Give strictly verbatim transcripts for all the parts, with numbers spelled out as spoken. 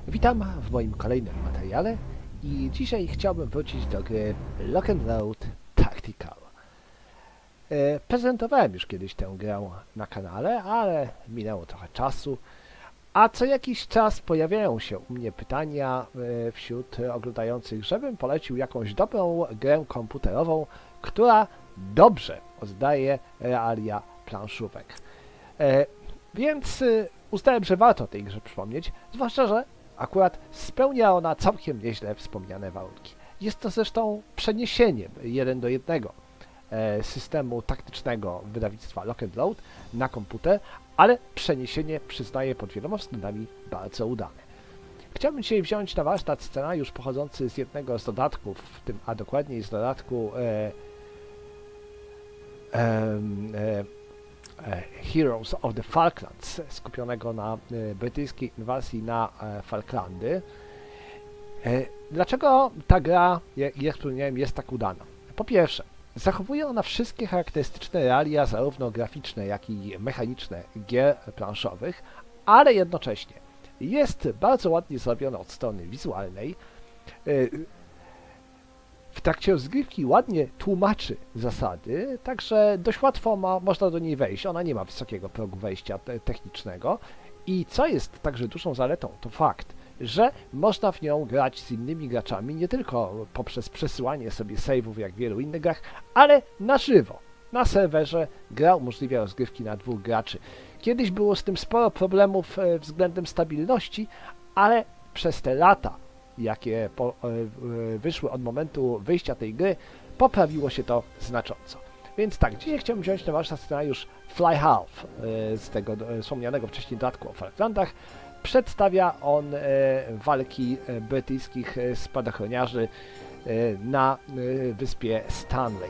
Witam w moim kolejnym materiale i dzisiaj chciałbym wrócić do gry Lock and Load Tactical. E, prezentowałem już kiedyś tę grę na kanale, ale minęło trochę czasu, a co jakiś czas pojawiają się u mnie pytania e, wśród oglądających, żebym polecił jakąś dobrą grę komputerową, która dobrze oddaje realia planszówek. E, więc e, uznałem, że warto o tej grze przypomnieć, zwłaszcza, że akurat spełnia ona całkiem nieźle wspomniane warunki. Jest to zresztą przeniesieniem jeden do jednego e, systemu taktycznego wydawnictwa Lock and Load na komputer, ale przeniesienie, przyznaję, pod wieloma względami bardzo udane. Chciałbym dzisiaj wziąć na warsztat scenariusz pochodzący z jednego z dodatków, w tym, a dokładniej z dodatku e, e, e, Heroes of the Falklands, skupionego na e, brytyjskiej inwazji na e, Falklandy. E, dlaczego ta gra, jak ja wspomniałem, jest tak udana? Po pierwsze, zachowuje ona wszystkie charakterystyczne realia, zarówno graficzne, jak i mechaniczne gier planszowych, ale jednocześnie jest bardzo ładnie zrobiona od strony wizualnej. E, W trakcie rozgrywki ładnie tłumaczy zasady, także dość łatwo ma, można do niej wejść. Ona nie ma wysokiego progu wejścia te, technicznego i co jest także dużą zaletą, to fakt, że można w nią grać z innymi graczami, nie tylko poprzez przesyłanie sobie save'ów jak w wielu innych grach, ale na żywo. Na serwerze gra umożliwia rozgrywki na dwóch graczy. Kiedyś było z tym sporo problemów e, względem stabilności, ale przez te lata, jakie po, y, wyszły od momentu wyjścia tej gry, poprawiło się to znacząco. Więc tak, dzisiaj chciałbym wziąć na warsztat scenariusz Fly Half y, z tego y, wspomnianego wcześniej dodatku o Falklandach. Przedstawia on y, walki y, brytyjskich y, spadochroniarzy y, na y, wyspie Stanley.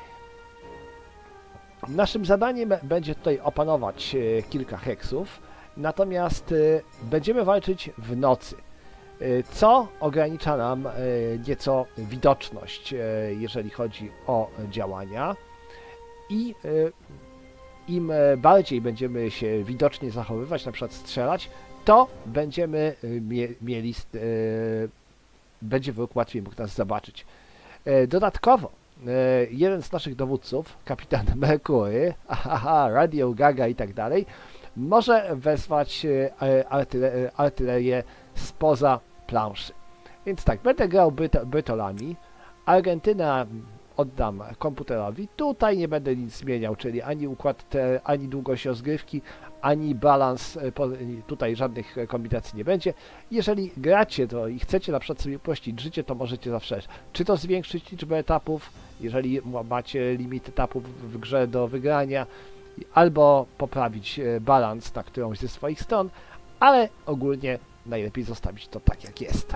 Naszym zadaniem będzie tutaj opanować y, kilka heksów, natomiast y, będziemy walczyć w nocy, co ogranicza nam nieco widoczność, jeżeli chodzi o działania, i im bardziej będziemy się widocznie zachowywać, na przykład strzelać, to będziemy mieli, będzie wróg łatwiej mógł nas zobaczyć. Dodatkowo jeden z naszych dowódców, kapitan Mercury, aha, Radio Gaga i tak dalej, może wezwać artylerię spoza planszy. Więc tak, będę grał byto, bytolami. Argentynę oddam komputerowi. Tutaj nie będę nic zmieniał, czyli ani układ, te, ani długość rozgrywki, ani balans. Tutaj żadnych kombinacji nie będzie. Jeżeli gracie to i chcecie na przykład sobie uprościć życie, to możecie zawsze czy to zwiększyć liczbę etapów, jeżeli macie limit etapów w grze do wygrania, albo poprawić balans na którąś ze swoich stron, ale ogólnie najlepiej zostawić to tak, jak jest.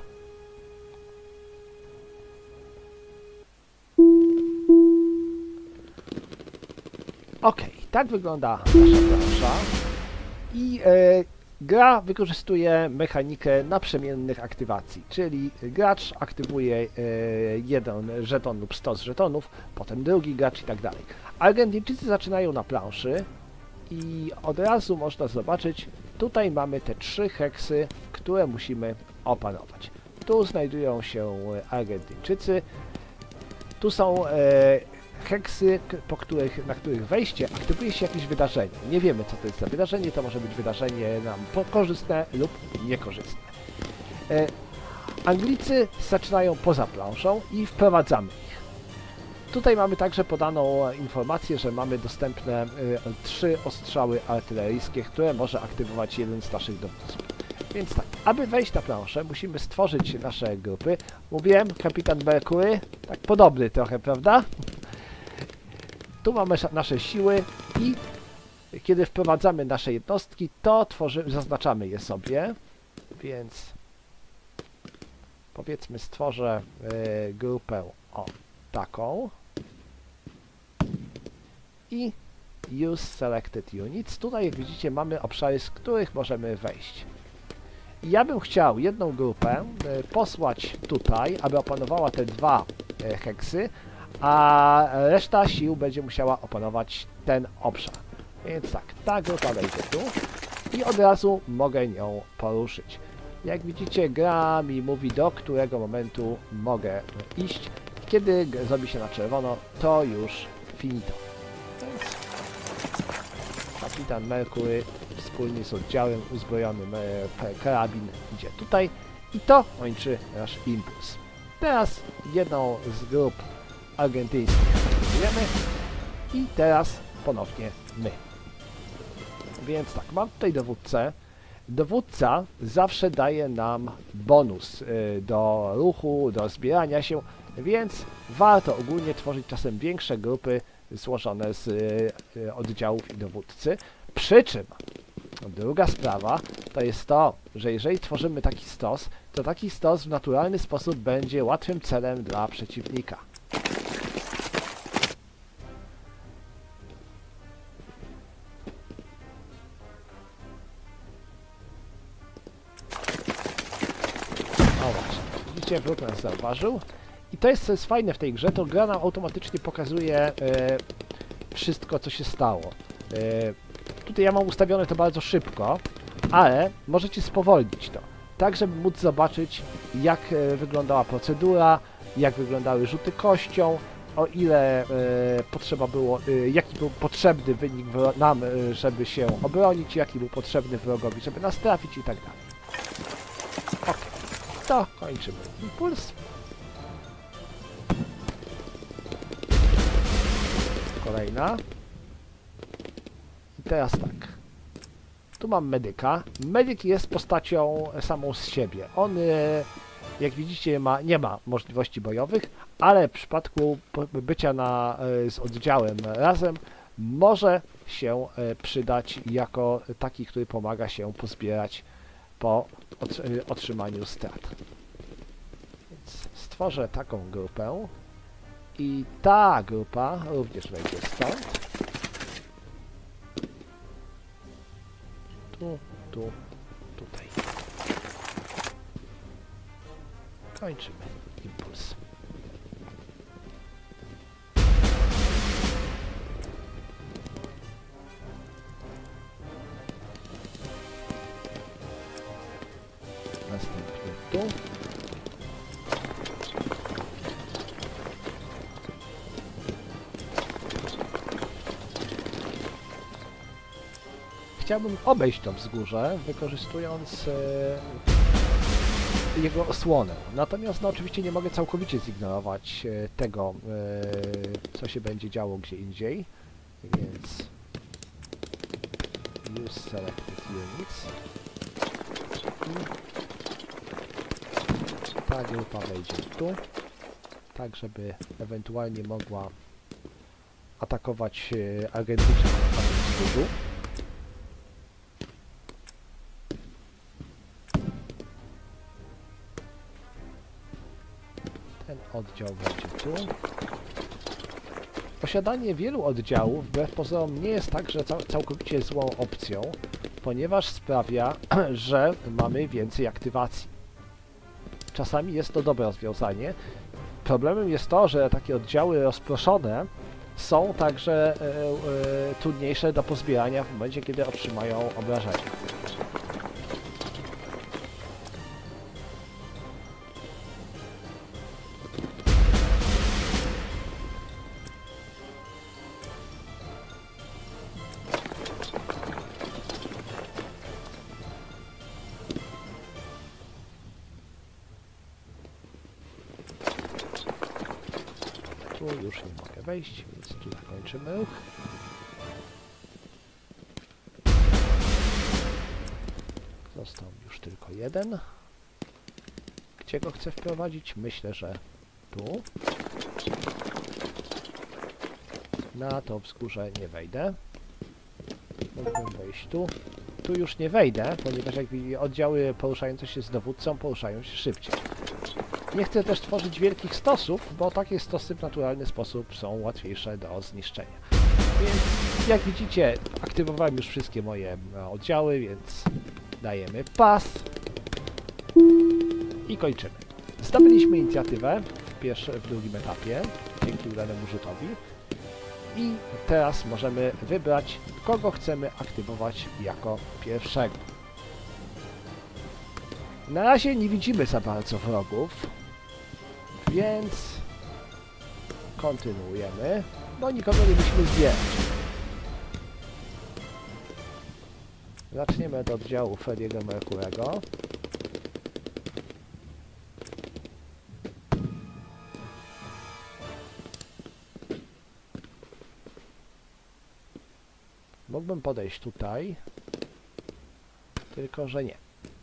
Ok, tak wygląda nasza plansza i e, gra wykorzystuje mechanikę naprzemiennych aktywacji, czyli gracz aktywuje e, jeden żeton lub stos żetonów, potem drugi gracz i tak dalej. Argentyńczycy zaczynają na planszy i od razu można zobaczyć, tutaj mamy te trzy heksy, które musimy opanować. Tu znajdują się Argentyńczycy, tu są e, heksy, po których, na których wejście aktywuje się jakieś wydarzenie. Nie wiemy, co to jest za wydarzenie, to może być wydarzenie nam korzystne lub niekorzystne. E, Anglicy zaczynają poza planszą i wprowadzamy ich. Tutaj mamy także podaną informację, że mamy dostępne y, trzy ostrzały artyleryjskie, które może aktywować jeden z naszych dowódców. Więc tak, aby wejść na planszę, musimy stworzyć nasze grupy. Mówiłem, kapitan Mercury, tak podobny trochę, prawda? Tu mamy nasze siły i kiedy wprowadzamy nasze jednostki, to tworzymy, zaznaczamy je sobie, więc powiedzmy stworzę y, grupę o taką. I Use Selected Units. Tutaj, jak widzicie, mamy obszary, z których możemy wejść. I ja bym chciał jedną grupę y, posłać tutaj, aby opanowała te dwa y, heksy, a reszta sił będzie musiała opanować ten obszar. Więc tak, ta grupa wejdzie tu i od razu mogę nią poruszyć. Jak widzicie, gra mi mówi, do którego momentu mogę iść. Kiedy zrobi się na czerwono, to już finito. Więc kapitan Mercury wspólnie z oddziałem uzbrojonym e, karabin idzie tutaj i to kończy nasz impuls. Teraz jedną z grup argentyńskich aktywujemy i teraz ponownie my. Więc tak, mam tutaj dowódcę. Dowódca zawsze daje nam bonus y, do ruchu, do zbierania się, więc warto ogólnie tworzyć czasem większe grupy złożone z y, y, oddziałów i dowódcy. Przy czym druga sprawa to jest to, że jeżeli tworzymy taki stos, to taki stos w naturalny sposób będzie łatwym celem dla przeciwnika. O właśnie, widzicie, wróg nas zauważył. I to jest, co jest fajne w tej grze, to gra nam automatycznie pokazuje e, wszystko, co się stało. E, tutaj ja mam ustawione to bardzo szybko, ale możecie spowolnić to, tak żeby móc zobaczyć, jak e, wyglądała procedura, jak wyglądały rzuty kością, o ile e, potrzeba było, e, jaki był potrzebny wynik nam, e, żeby się obronić, jaki był potrzebny wrogowi, żeby nas trafić i tak dalej. Ok, to kończymy impuls. Kolejna. I teraz tak. Tu mam medyka. Medyk jest postacią samą z siebie. On, jak widzicie, ma, nie ma możliwości bojowych, ale w przypadku bycia na, z oddziałem razem może się przydać jako taki, który pomaga się pozbierać po otrzymaniu strat. Więc stworzę taką grupę i ta grupa również wejdzie stąd. Tu, tu, tutaj. Kończymy impuls. Następnie tu. Chciałbym obejść to wzgórze, wykorzystując e, jego osłonę. Natomiast no, oczywiście nie mogę całkowicie zignorować e, tego, e, co się będzie działo gdzie indziej. Więc use selected units. I ta grupa wejdzie tu, tak żeby ewentualnie mogła atakować e, Argentyńczyków na wschodu. Ten oddział będzie tu. Posiadanie wielu oddziałów wbrew pozorom nie jest także cał całkowicie złą opcją, ponieważ sprawia, że mamy więcej aktywacji. Czasami jest to dobre rozwiązanie. Problemem jest to, że takie oddziały rozproszone są także e, e, trudniejsze do pozbierania w momencie, kiedy otrzymają obrażenia. Tu już nie mogę wejść, więc tu zakończymy ruch. Został już tylko jeden. Gdzie go chcę wprowadzić? Myślę, że tu. Na to wzgórze nie wejdę. Mógłbym wejść tu. Tu już nie wejdę, ponieważ jak oddziały poruszające się z dowódcą poruszają się szybciej. Nie chcę też tworzyć wielkich stosów, bo takie stosy w naturalny sposób są łatwiejsze do zniszczenia. Więc jak widzicie, aktywowałem już wszystkie moje oddziały, więc dajemy pas i kończymy. Zdobyliśmy inicjatywę w, pierwszym, w drugim etapie, dzięki udanemu rzutowi. I teraz możemy wybrać, kogo chcemy aktywować jako pierwszego. Na razie nie widzimy za bardzo wrogów, więc kontynuujemy, bo nikogo nie musimy zbierać. Zaczniemy od oddziału Freddy'ego Mercurego. Mógłbym podejść tutaj, tylko że nie.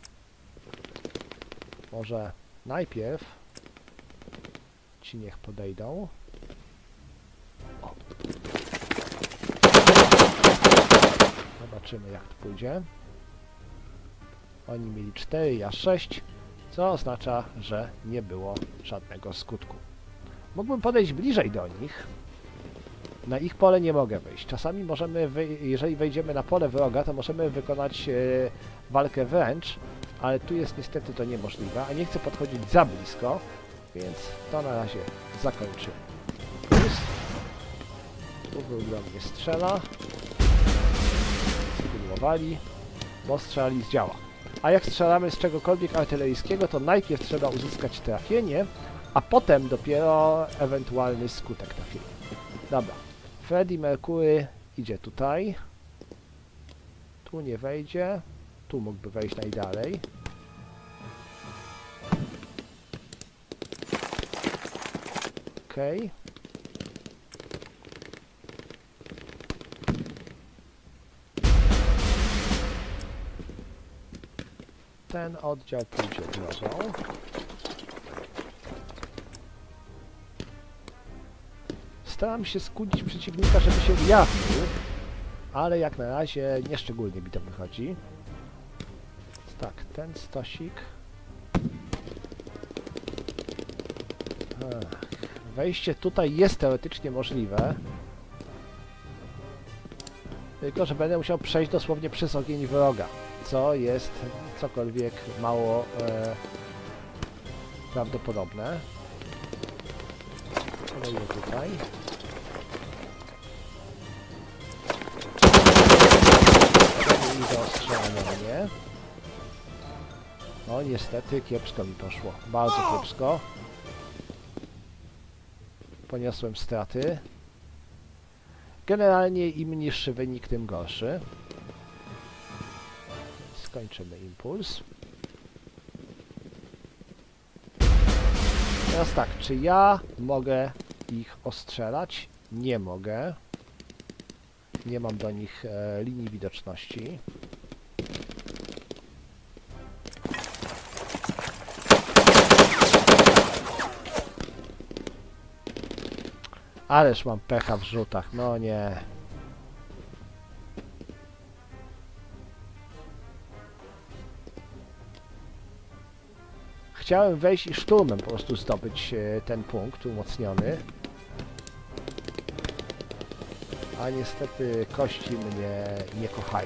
Może najpierw ci niech podejdą. O. Zobaczymy, jak to pójdzie. Oni mieli cztery, ja sześć, co oznacza, że nie było żadnego skutku. Mógłbym podejść bliżej do nich. Na ich pole nie mogę wejść. Czasami możemy, jeżeli wejdziemy na pole wroga, to możemy wykonać e, walkę wręcz, ale tu jest niestety to niemożliwe, a nie chcę podchodzić za blisko, więc to na razie zakończymy. Plus, tu wróg do mnie strzela. Spróbowali, bo strzelali z działa. A jak strzelamy z czegokolwiek artyleryjskiego, to najpierw trzeba uzyskać trafienie, a potem dopiero ewentualny skutek trafienia. Dobra. Freddy Mercury idzie tutaj. Tu nie wejdzie. Tu mógłby wejść najdalej. Okej. Okay. Ten oddział pójdzie drogą. Staram się skłonić przeciwnika, żeby się ujawnił, ale jak na razie nieszczególnie mi to wychodzi. Tak, ten stosik. Ach, wejście tutaj jest teoretycznie możliwe, tylko że będę musiał przejść dosłownie przez ogień wroga, co jest cokolwiek mało e, prawdopodobne. Kolejny tutaj. I zaostrzenia mnie. No niestety kiepsko mi poszło. Bardzo kiepsko. Poniosłem straty. Generalnie im niższy wynik, tym gorszy. Skończymy impuls. Teraz tak, czy ja mogę ich ostrzelać? Nie mogę. Nie mam do nich e, linii widoczności. Ależ mam pecha w rzutach, no nie. Chciałem wejść i szturmem po prostu zdobyć e, ten punkt umocniony. A niestety kości mnie nie kochają.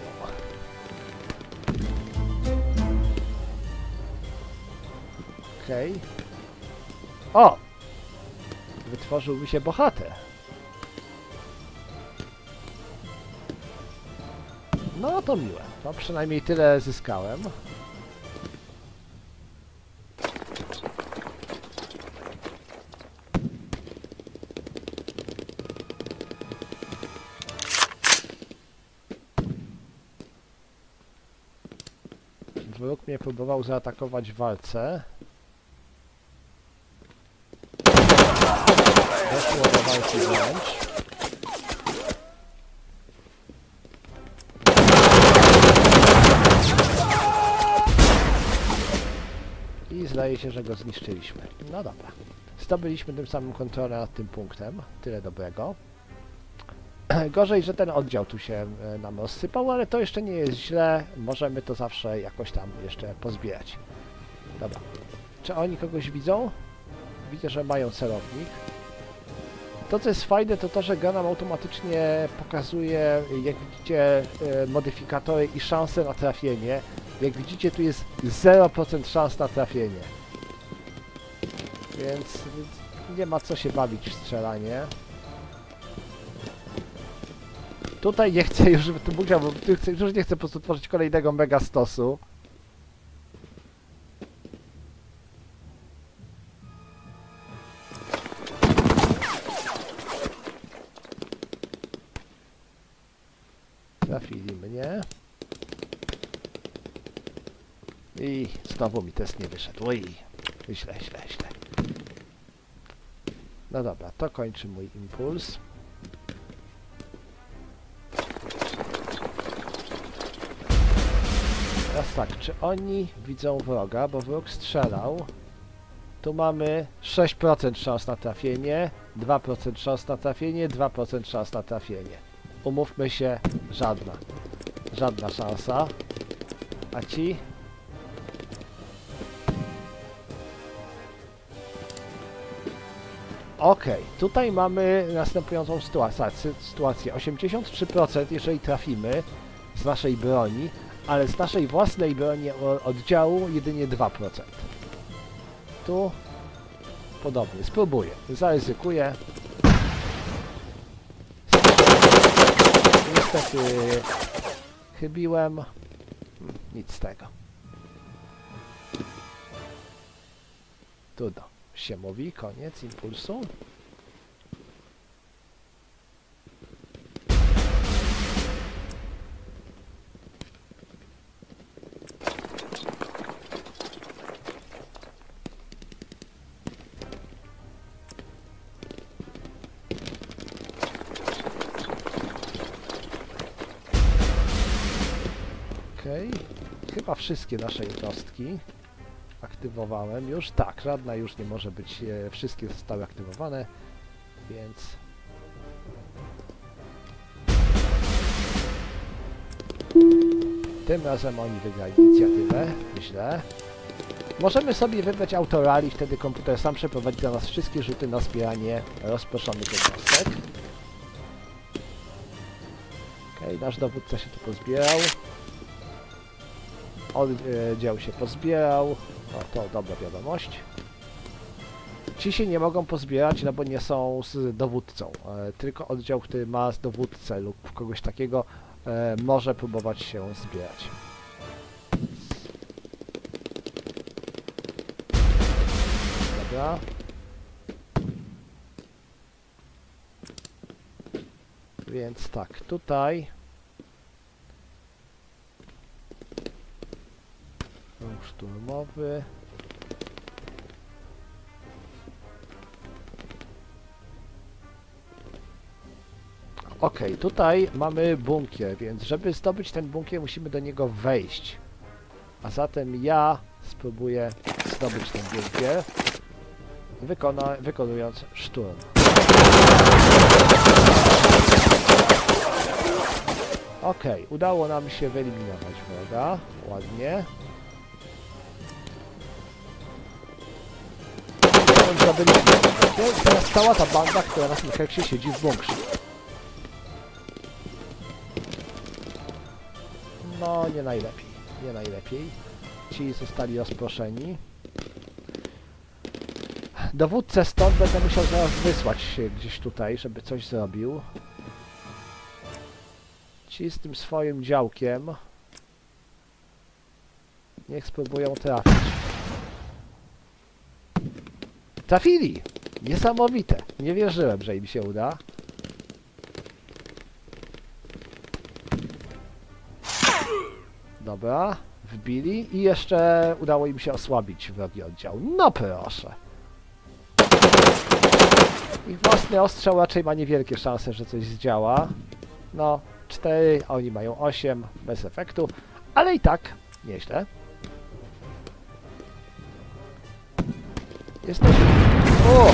Okej. Okay. O! Wytworzył mi się bohater. No to miłe. To przynajmniej tyle zyskałem. Wróg mnie próbował zaatakować w walce. Doszło do walki wręcz. I zdaje się, że go zniszczyliśmy. No dobra. Zdobyliśmy tym samym kontrolę nad tym punktem. Tyle dobrego. Gorzej, że ten oddział tu się nam rozsypał, ale to jeszcze nie jest źle. Możemy to zawsze jakoś tam jeszcze pozbierać. Dobra. Czy oni kogoś widzą? Widzę, że mają celownik. To, co jest fajne, to to, że gra nam automatycznie pokazuje, jak widzicie, modyfikatory i szanse na trafienie. Jak widzicie, tu jest zero procent szans na trafienie. Więc nie ma co się bawić w strzelanie. Tutaj nie chcę już, tu musiałbym, już nie chcę po prostu tworzyć kolejnego mega stosu. trafili mnie. I znowu mi test nie wyszedł. Oj, źle, źle, źle. No dobra, to kończy mój impuls. Teraz tak, czy oni widzą wroga, bo wróg strzelał. Tu mamy sześć procent szans na trafienie, dwa procent szans na trafienie, dwa procent szans na trafienie. Umówmy się, żadna. Żadna szansa. A ci? Okej, okay. Tutaj mamy następującą sytuację. sytuację. osiemdziesiąt trzy procent jeżeli trafimy z naszej broni, ale z naszej własnej broni oddziału jedynie dwa procent. Tu podobnie. Spróbuję. Zaryzykuję. Niestety chybiłem. Nic z tego. Trudno. Się mówi. Koniec impulsu. Okej. Chyba wszystkie nasze jednostki aktywowałem już. Tak, żadna już nie może być. E, wszystkie zostały aktywowane, więc tym razem oni wygrali inicjatywę. Źle. Możemy sobie wybrać autorali, wtedy komputer sam przeprowadzi dla nas wszystkie rzuty na zbieranie rozproszonych jednostek. Okej, nasz dowódca się tu pozbierał. Oddział się pozbierał. O, to dobra wiadomość. Ci się nie mogą pozbierać, no bo nie są z dowódcą. E, tylko oddział, który ma dowódcę lub kogoś takiego, e, może próbować się zbierać. Dobra. Więc tak, tutaj szturmowy. Ok, tutaj mamy bunkier, więc żeby zdobyć ten bunkier, musimy do niego wejść. A zatem ja spróbuję zdobyć ten bunkier, wykona wykonując szturm. Ok, udało nam się wyeliminować wroga. Ładnie. I teraz cała ta banda, która na tym heksie siedzi w bunkrze. No, nie najlepiej. Nie najlepiej. Ci zostali rozproszeni. Dowódcę stąd będę musiał zaraz wysłać się gdzieś tutaj, żeby coś zrobił. Ci z tym swoim działkiem niech spróbują trafić. Trafili! Niesamowite. Nie wierzyłem, że im się uda. Dobra, wbili i jeszcze udało im się osłabić wrogi oddział. No proszę. Ich własny ostrzał raczej ma niewielkie szanse, że coś zdziała. No, cztery, a oni mają osiem, bez efektu, ale i tak nieźle. Jesteśmy... O!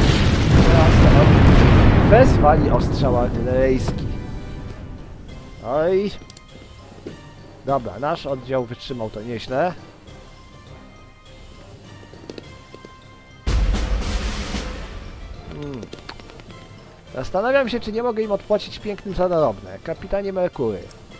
Wezwali ostrzał artyleryjski. Oj. Dobra, nasz oddział wytrzymał to nieźle. Hmm. Zastanawiam się, czy nie mogę im odpłacić pięknym za zarobne. Kapitanie Merkury.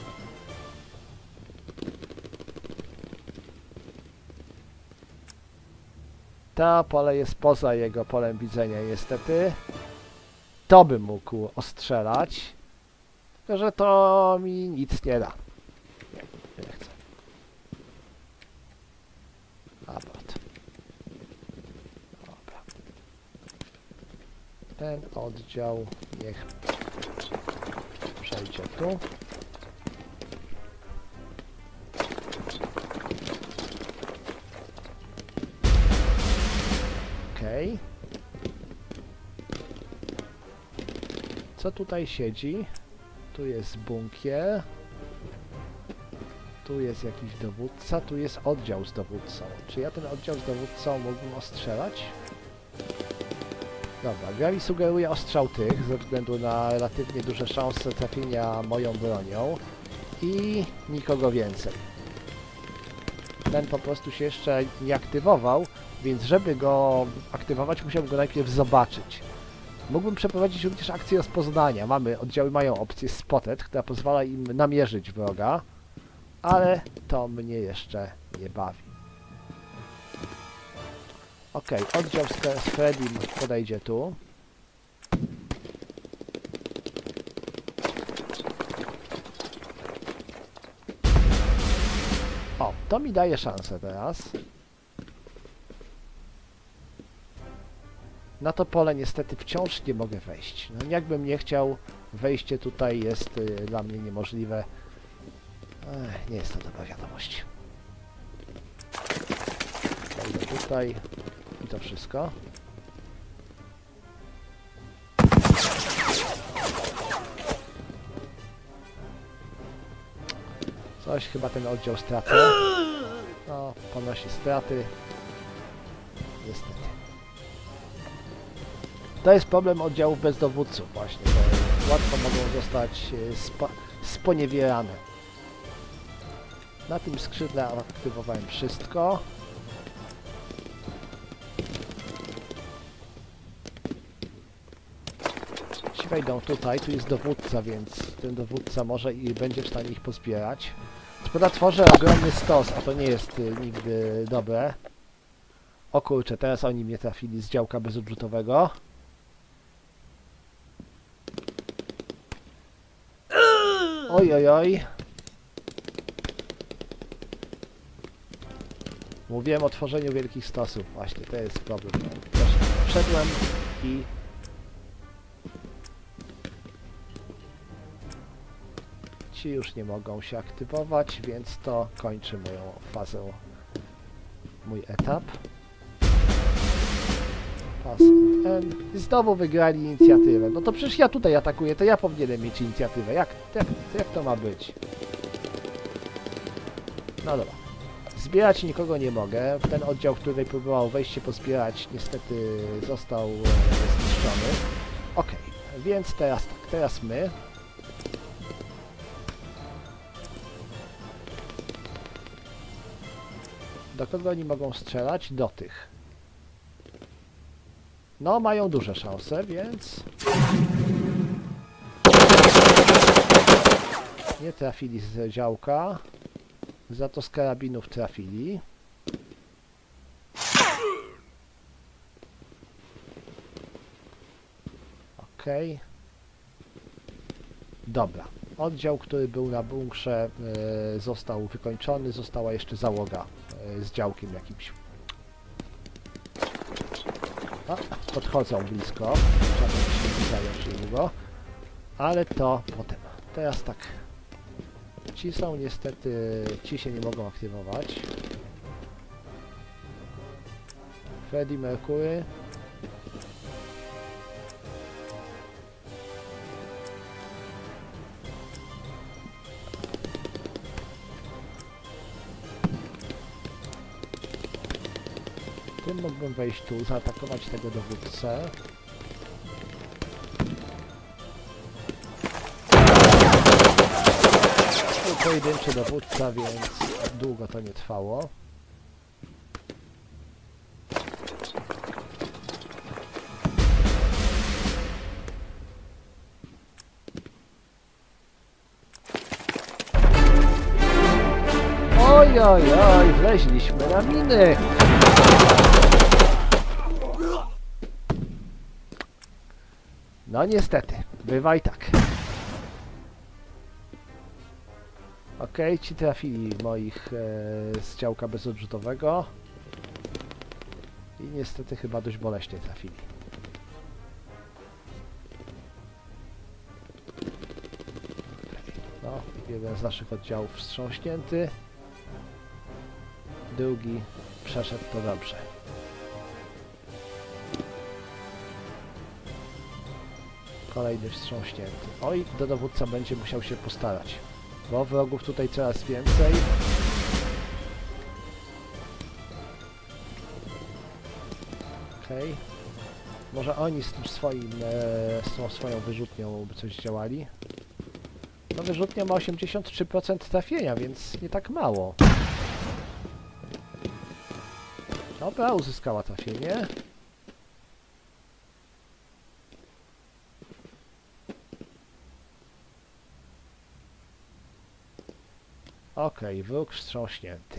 To pole jest poza jego polem widzenia niestety. To bym mógł ostrzelać. Tylko że to mi nic nie da. Nie, nie chcę. Abort. Dobra. Ten oddział niech przejdzie tu. Okej. Co tutaj siedzi? Tu jest bunkier. Tu jest jakiś dowódca, tu jest oddział z dowódcą. Czy ja ten oddział z dowódcą mógłbym ostrzelać? Dobra, gra mi sugeruje ostrzał tych, ze względu na relatywnie duże szanse trafienia moją bronią. I nikogo więcej. Ten po prostu się jeszcze nie aktywował, więc żeby go aktywować, musiałbym go najpierw zobaczyć. Mógłbym przeprowadzić również akcję rozpoznania. Mamy, oddziały mają opcję Spotted, która pozwala im namierzyć wroga, ale to mnie jeszcze nie bawi. Ok, oddział z, z Freddym podejdzie tu. O, to mi daje szansę teraz. Na to pole niestety wciąż nie mogę wejść. No, jakbym nie chciał, wejście tutaj jest y, dla mnie niemożliwe. Ech, nie jest to dobra wiadomość. Wejdę tutaj i to wszystko. Coś chyba ten oddział stracę. No, ponosi straty. Niestety. To jest problem oddziałów bez dowódców właśnie, bo łatwo mogą zostać spo, sponiewierane. Na tym skrzydle aktywowałem wszystko. Ci wejdą tutaj, tu jest dowódca, więc ten dowódca może i będzie w stanie ich pozbierać. Szkoda, tworzę ogromny stos, a to nie jest y, nigdy dobre. O kurczę, teraz oni mnie trafili z działka bezodrzutowego. Oj, oj, oj. Mówiłem o tworzeniu wielkich stosów. Właśnie, to jest problem. Wszedłem i... Ci już nie mogą się aktywować, więc to kończy moją fazę, mój etap. Pass N. I znowu wygrali inicjatywę. No to przecież ja tutaj atakuję, to ja powinienem mieć inicjatywę. Jak, jak, jak to ma być? No dobra. Zbierać nikogo nie mogę. Ten oddział, który próbował wejść się pozbierać, niestety został e, zniszczony. Ok, więc teraz tak, teraz my. Do kogo oni mogą strzelać? Do tych. No, mają duże szanse, więc... Nie trafili z działka. Za to z karabinów trafili. Okej. Okay. Dobra. Oddział, który był na bunkrze, e, został wykończony. Została jeszcze załoga e, z działkiem jakimś. A, podchodzą blisko. Czasem się wydają się długo. Ale to potem. Teraz tak. Ci są niestety... Ci się nie mogą aktywować. Freddie Mercury. Tym mógłbym wejść tu, zaatakować tego dowódcę. Był pojedynczy dowódca, więc długo to nie trwało. Oj, oj, oj, wleźliśmy na miny! No niestety, bywa i tak. Okej, okay, ci trafili moich e, z działka bezodrzutowego. I niestety chyba dość boleśnie trafili. No, jeden z naszych oddziałów wstrząśnięty. Drugi przeszedł to dobrze. Kolejny wstrząśnięty. Oj, do dowódca będzie musiał się postarać, bo wrogów tutaj coraz więcej. Okej. Okay. Może oni z tym swoim, e, z tą swoją wyrzutnią by coś działali. No wyrzutnia ma osiemdziesiąt trzy procent trafienia, więc nie tak mało. Dobra, uzyskała trafienie. Okej, okay, wróg wstrząśnięty.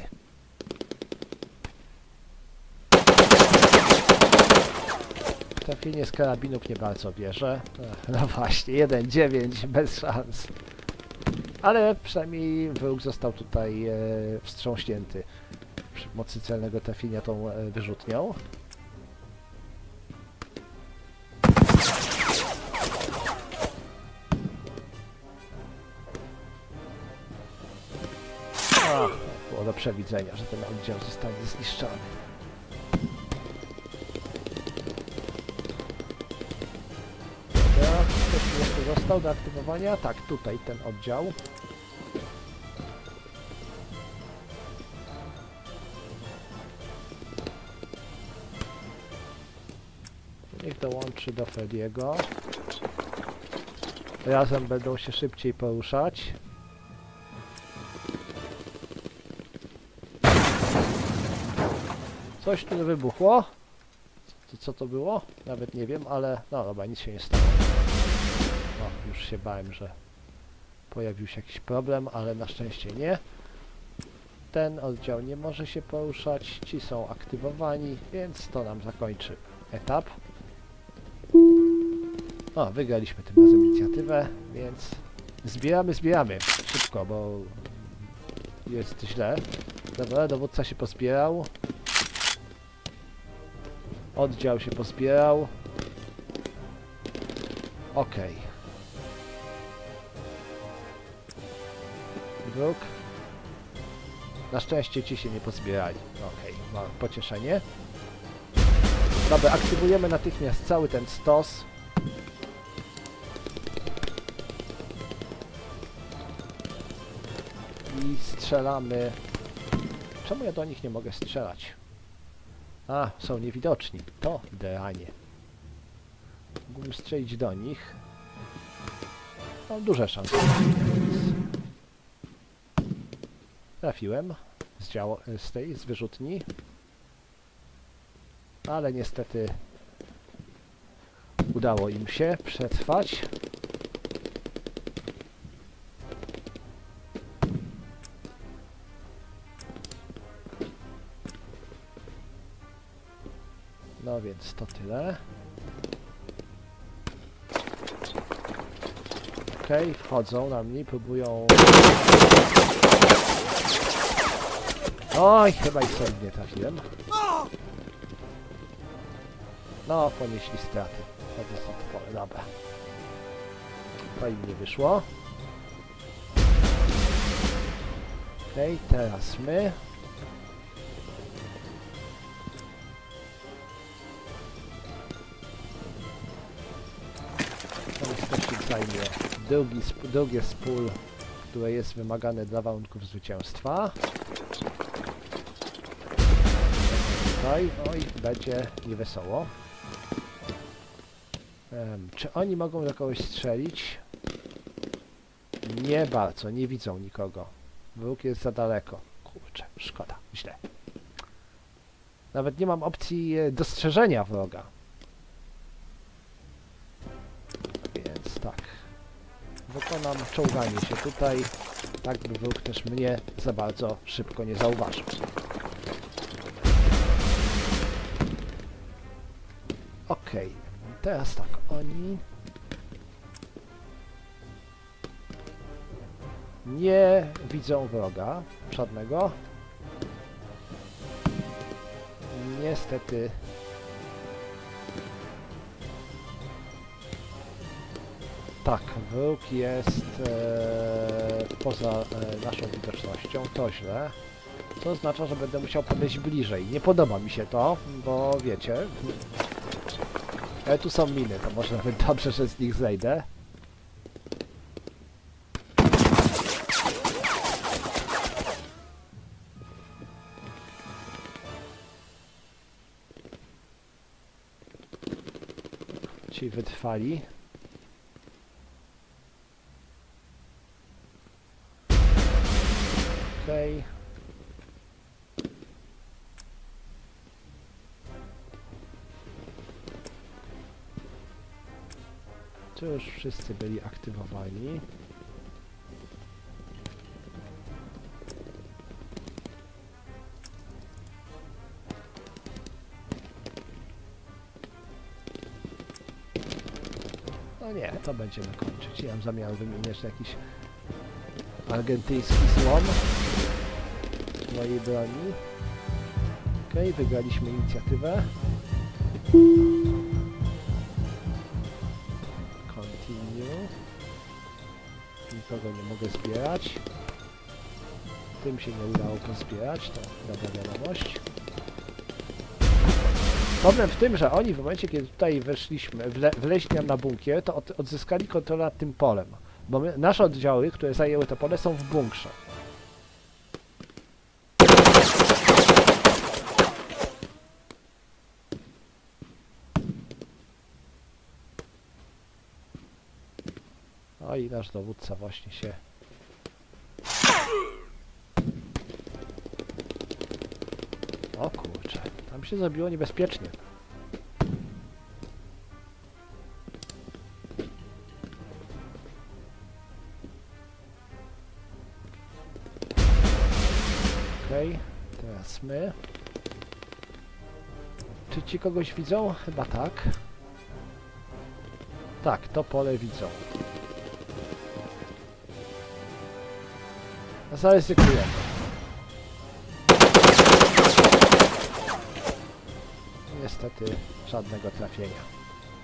Trafienie z karabinów nie bardzo bierze. Ech, no właśnie, jeden dziewięć, bez szans. Ale przynajmniej wróg został tutaj e, wstrząśnięty przy mocy celnego trafienia tą e, wyrzutnią. A, było do przewidzenia, że ten oddział zostanie zniszczony. Ktoś jeszcze został do aktywowania? Tak, tutaj ten oddział. Niech dołączy do Frediego. Razem będą się szybciej poruszać. Coś tu wybuchło. Co, co to było? Nawet nie wiem, ale no dobra, nic się nie stało. No, już się bałem, że pojawił się jakiś problem, ale na szczęście nie. Ten oddział nie może się poruszać, ci są aktywowani, więc to nam zakończy etap. O, wygraliśmy tym razem inicjatywę, więc zbieramy, zbieramy szybko, bo jest źle. Dobra, dowódca się pozbierał. Oddział się pozbierał. Okej. Okay. Wróg. Na szczęście ci się nie pozbierali. Okej, okay. Mam pocieszenie. Dobra, aktywujemy natychmiast cały ten stos. I strzelamy. Czemu ja do nich nie mogę strzelać? A, są niewidoczni. To idealnie. Mógłbym strzelić do nich. Mam duże szanse. Trafiłem z, działo, z tej, z wyrzutni. Ale niestety udało im się przetrwać. No więc to tyle. Okej, okay, wchodzą na mnie, próbują... Oj, chyba ich solidnie trafiłem. No, ponieśli straty. To jest pole, dobra. To im nie wyszło. Okej, okay, teraz my. Zajmie drugi, drugie z pól, które jest wymagane dla warunków zwycięstwa. Tutaj, oj, będzie niewesoło. Um, czy oni mogą do kogoś strzelić? Nie bardzo, nie widzą nikogo. Wróg jest za daleko. Kurczę, szkoda, źle. Nawet nie mam opcji dostrzeżenia wroga. Więc tak. Wykonam czołganie się tutaj, tak by wróg też mnie za bardzo szybko nie zauważył. Okej, okay. Teraz tak, oni nie widzą wroga żadnego. Niestety tak, wróg jest e, poza e, naszą widocznością, to źle. Co oznacza, że będę musiał podejść bliżej. Nie podoba mi się to, bo wiecie, Ale tu są miny, to może nawet dobrze, że z nich zejdę. Ci wytrwali. Okej. Okay. Tu już wszyscy byli aktywowani. No nie, to będziemy kończyć. Ja mam zamiar wymieniać jakiś argentyński złom z mojej broni. Okej, okay, wygraliśmy inicjatywę. Continue. Nikogo nie mogę zbierać. Tym się nie udało pozbierać, to dobra wiadomość. Problem w tym, że oni w momencie, kiedy tutaj weszliśmy, wle, wleźli nam na bunkier, to od, odzyskali kontrolę nad tym polem. Bo my, nasze oddziały, które zajęły to pole, są w bunkrze. O i nasz dowódca właśnie się... O kurczę, tam się zrobiło niebezpiecznie. Okej, okay, teraz my. Czy ci kogoś widzą? Chyba tak. Tak, to pole widzą. Zaryzykujemy. Niestety żadnego trafienia.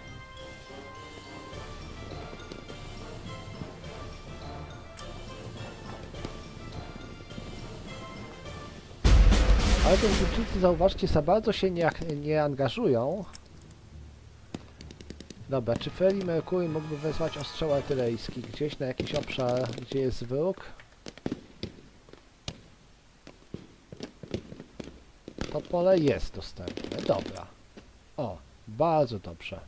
Ale ten Chińczycy, zauważcie, za bardzo się nie, nie angażują. Dobra, czy Freddie Mercury mógłby wezwać ostrzał artyleryjski gdzieś na jakiś obszar, gdzie jest wróg? To pole jest dostępne. Dobra. O, bardzo dobrze.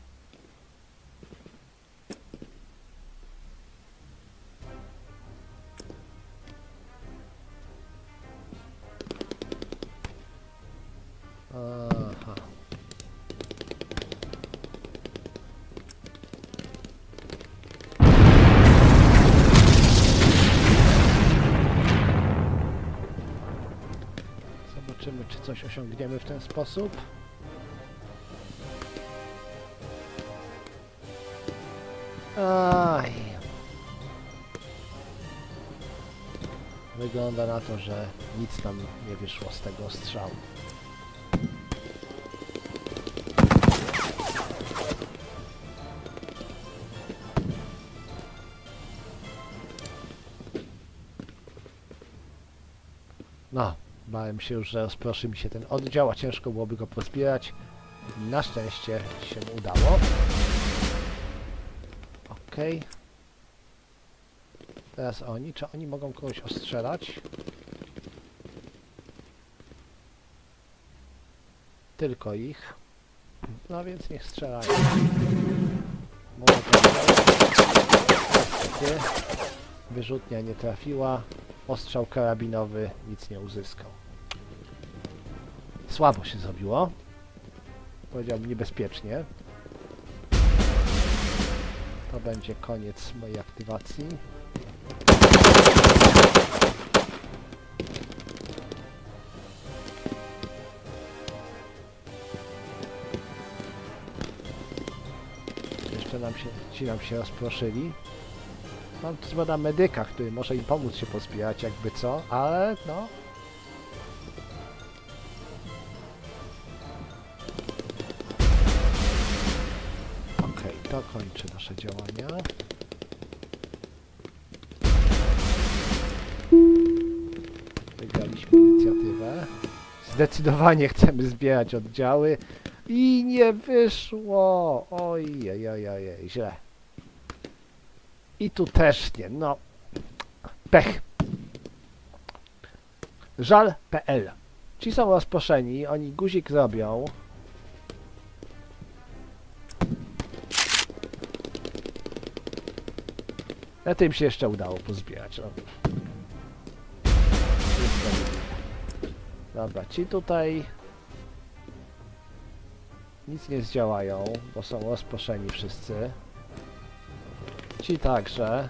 Aha. Zobaczymy, czy coś osiągniemy w ten sposób. Aj. Wygląda na to, że nic nam nie wyszło z tego strzału. No, bałem się już, że rozproszy mi się ten oddział, a ciężko byłoby go pozbierać. Na szczęście się udało. Okej. Okay. Teraz oni. Czy oni mogą kogoś ostrzelać? Tylko ich. No więc niech strzelają. Niestety wyrzutnia nie trafiła. Ostrzał karabinowy nic nie uzyskał. Słabo się zrobiło. Powiedziałbym niebezpiecznie. To będzie koniec mojej aktywacji. Jeszcze nam się, ci nam się rozproszyli. Mam tu zgoda medyka, który może im pomóc się pozbierać jakby co, ale no... Okej, okay, to kończy nasze działania. Wygraliśmy inicjatywę. Zdecydowanie chcemy zbierać oddziały, I nie wyszło. Oj, oj, oj, oj, źle. I tu też nie, no. Pech. Żal kropka pe el. Ci są rozproszeni, oni guzik zrobią. Na tym się jeszcze udało pozbierać. No. Dobra, ci tutaj nic nie zdziałają, bo są rozproszeni wszyscy. Ci także.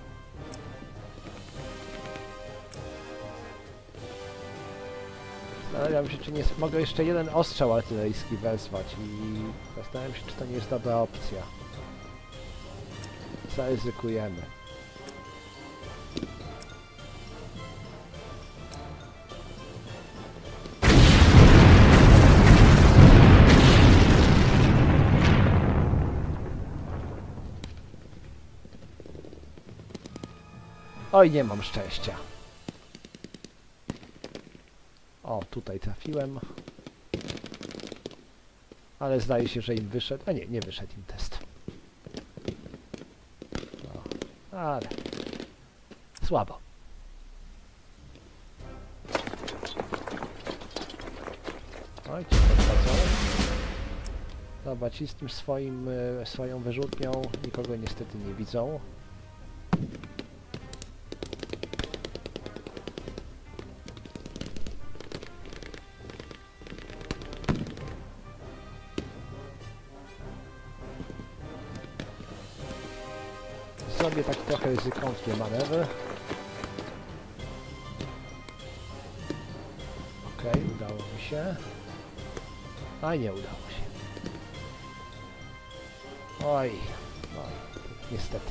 Zastanawiam się, czy nie mogę jeszcze jeden ostrzał artyleryjski wezwać i zastanawiam się, czy to nie jest dobra opcja. Zaryzykujemy. Oj, nie mam szczęścia. O, tutaj trafiłem. Ale zdaje się, że im wyszedł... A nie, nie wyszedł im test. No, ale... Słabo. Oj, ci podchodzą. Dobra, ci z tym swoim, swoją wyrzutnią nikogo niestety nie widzą. Zrobię tak trochę ryzykowny manewr. Okej, okay, udało mi się. A nie udało się. Oj, no, niestety.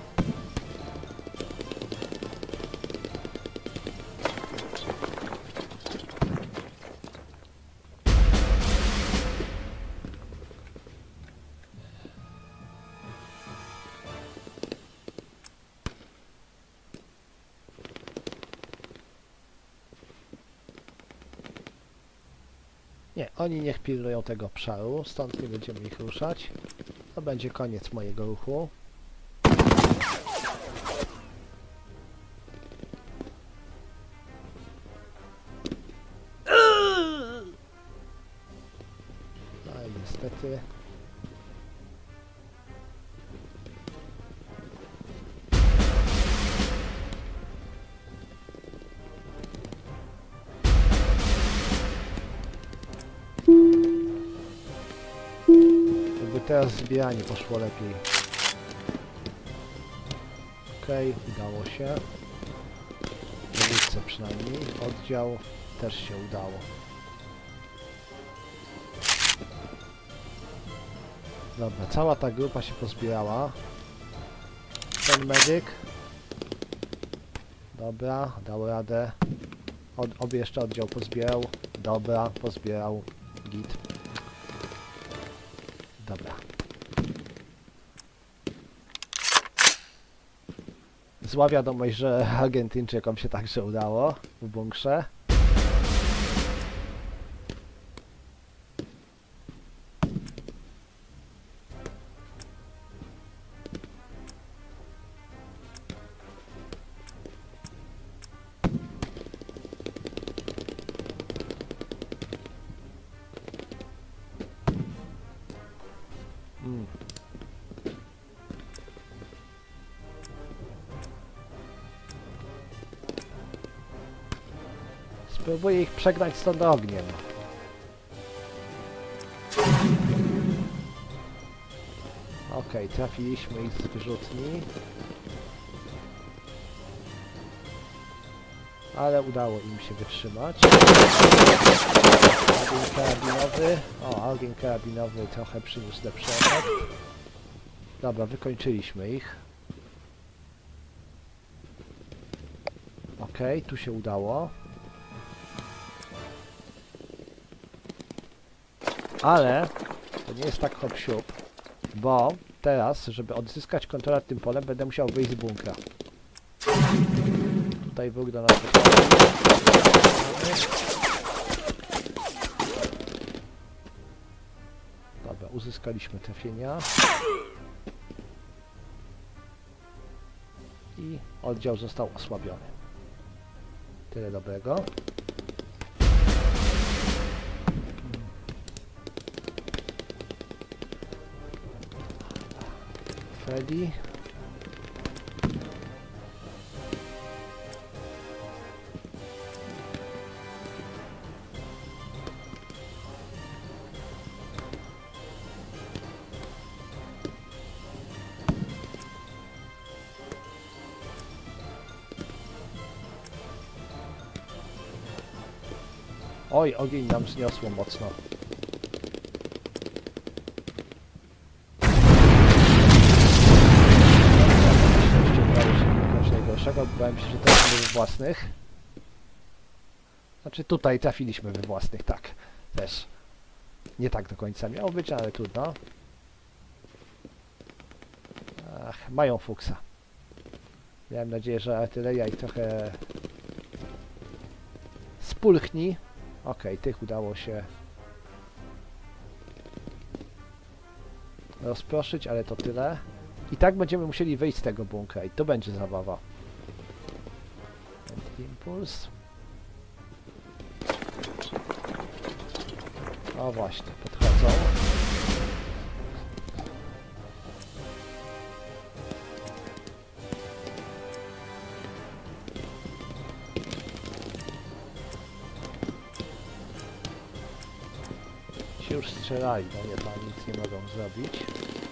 Nie, oni niech pilnują tego obszaru, stąd nie będziemy ich ruszać. To będzie koniec mojego ruchu. No i niestety... Teraz zbieranie poszło lepiej. Okej, okay, udało się. Dowódcę przynajmniej. Oddział też się udało. Dobra, cała ta grupa się pozbierała. Ten medyk. Dobra, dał radę. Od, obie jeszcze oddział pozbierał. Dobra, pozbierał. Git. Dobra. Zła wiadomość, że Argentyńczykom się także udało w bunkrze. Mm. Spróbuję ich przegnać stąd ogniem. Okej, okay, trafiliśmy ich z wyrzutni. Ale udało im się wytrzymać. Ogień karabinowy. O, ogień karabinowy trochę przyniósł lepszy efekt. Dobra, wykończyliśmy ich. Okej, okay, tu się udało. Ale to nie jest tak hop siup, bo teraz, żeby odzyskać kontrolę nad tym polem, będę musiał wyjść z bunkra. Tutaj wróg do nas uzyskaliśmy trafienia. I oddział został osłabiony. Tyle dobrego. Freddy. Oj, ogień nam zniosło mocno. Najgorszego, bałem się, że trafimy we własnych. Znaczy tutaj trafiliśmy we własnych, tak. Też. Nie tak do końca miało być, ale trudno. Ach, mają fuksa. Miałem nadzieję, że artyleria ich trochę spulchni. Okej, okay, tych udało się rozproszyć, ale to tyle. I tak będziemy musieli wyjść z tego bunkra i to będzie zabawa. Impuls. O właśnie, podchodzą. Ci już strzelali, no nie, tam nic nie mogą zrobić.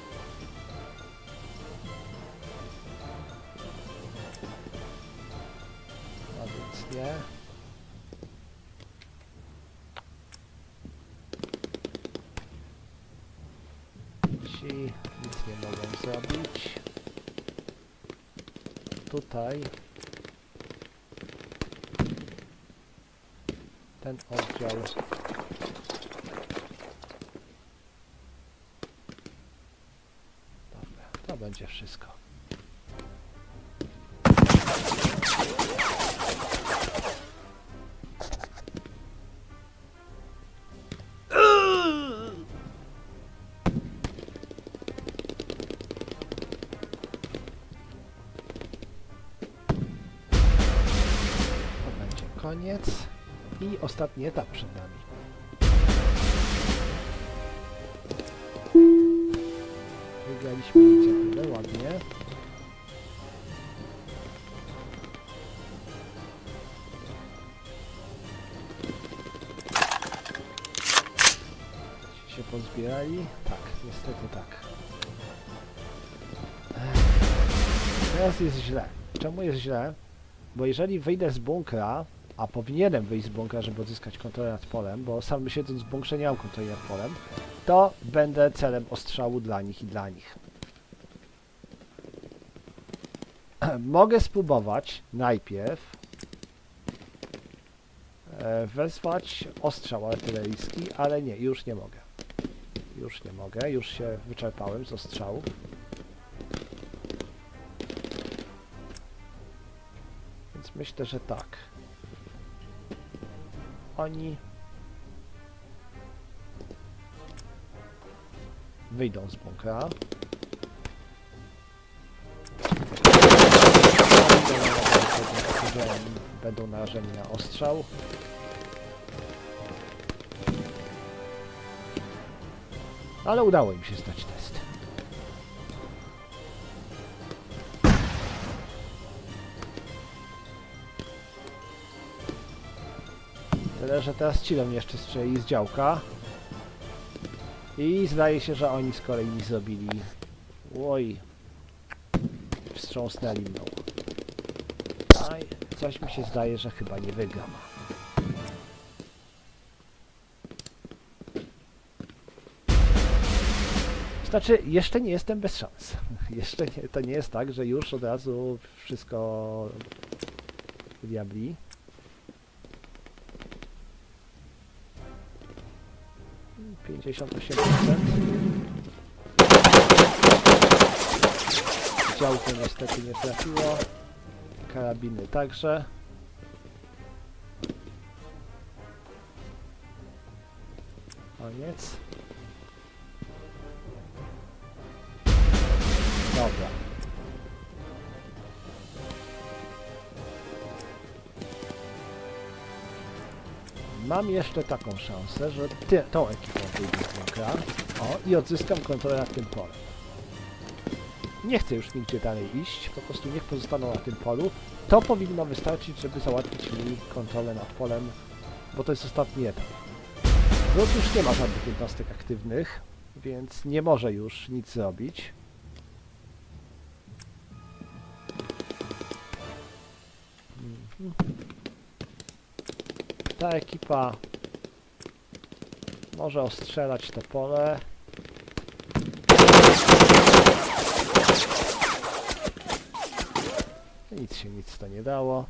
No więc nie. Ci nic nie mogą zrobić. Tutaj ten oddział to będzie wszystko. To będzie koniec i ostatni etap przed nami. Wygraliśmy inicjatywę, ładnie. Ci się pozbierali? Tak, niestety tak. Teraz jest źle. Czemu jest źle? Bo jeżeli wyjdę z bunkra, a powinienem wyjść z bunkra, żeby odzyskać kontrolę nad polem, bo sam siedząc w bunkrze nie mam kontroli nad polem, to będę celem ostrzału dla nich i dla nich. Mogę spróbować najpierw e, wezwać ostrzał artyleryjski, ale nie, już nie mogę. Już nie mogę, już się wyczerpałem z ostrzałów. Więc myślę, że tak. Oni wyjdą z bunkra. Będą narażeni na ostrzał. Ale udało im się zdać test. Tyle, że teraz ci do mnie jeszcze strzeli z działka. I zdaje się, że oni z kolei mi zrobili... Oj. Wstrząsnęli mną. Aj, coś mi się zdaje, że chyba nie wygram. Znaczy, jeszcze nie jestem bez szans. Jeszcze nie, to nie jest tak, że już od razu wszystko diabli. pięćdziesiąt osiem procent. Działko niestety nie trafiło. Karabiny także. Koniec. Dobra. Mam jeszcze taką szansę, że ty, tą ekipą wyjdę z bunkra. O, i odzyskam kontrolę nad tym polem. Nie chcę już nigdzie dalej iść, po prostu niech pozostaną na tym polu. To powinno wystarczyć, żeby załatwić mi kontrolę nad polem, bo to jest ostatni etap. Wróg już nie ma żadnych jednostek aktywnych, więc nie może już nic zrobić. Ta ekipa może ostrzelać to pole. Nic się nic to nie dało.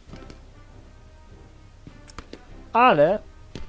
Ale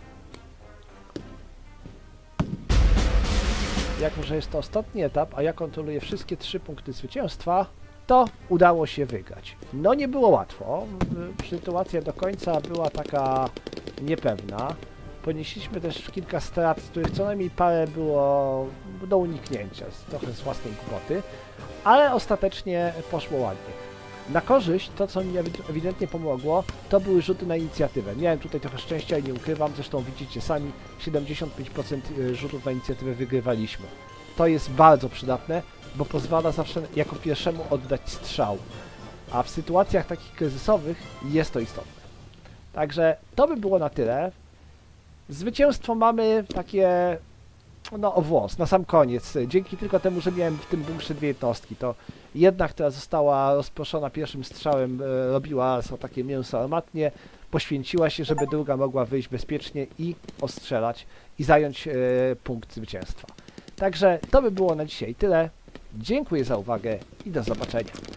jako że jest to ostatni etap, a ja kontroluję wszystkie trzy punkty zwycięstwa, to udało się wygrać. No nie było łatwo. Sytuacja do końca była taka niepewna. Ponieśliśmy też kilka strat, z których co najmniej parę było do uniknięcia, trochę z własnej głupoty, ale ostatecznie poszło ładnie. Na korzyść, to co mi ewidentnie pomogło, to były rzuty na inicjatywę. Miałem tutaj trochę szczęścia i nie ukrywam, zresztą widzicie sami, siedemdziesiąt pięć procent rzutów na inicjatywę wygrywaliśmy. To jest bardzo przydatne, bo pozwala zawsze jako pierwszemu oddać strzał. A w sytuacjach takich kryzysowych jest to istotne. Także to by było na tyle. Zwycięstwo mamy takie, no o włos, na sam koniec. Dzięki tylko temu, że miałem w tym bunkrze dwie jednostki, to jedna, która została rozproszona pierwszym strzałem, e, robiła so takie mięso armatnie, poświęciła się, żeby druga mogła wyjść bezpiecznie i ostrzelać i zająć e, punkt zwycięstwa. Także to by było na dzisiaj tyle. Dziękuję za uwagę i do zobaczenia.